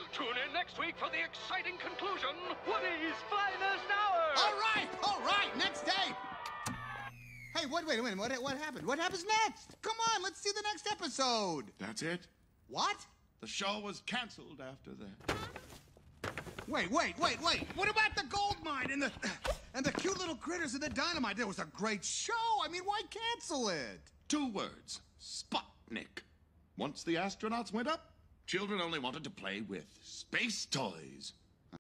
Tune in next week for the exciting conclusion, Woody's Finest Hour! All right, next tape! Hey, wait a minute, what happened? What happens next? Come on, let's see the next episode! That's it. What? The show was canceled after that. Wait. What about the gold mine and the cute little critters and the dynamite? That was a great show. I mean, why cancel it? 2 words. Sputnik. Once the astronauts went up, children only wanted to play with space toys.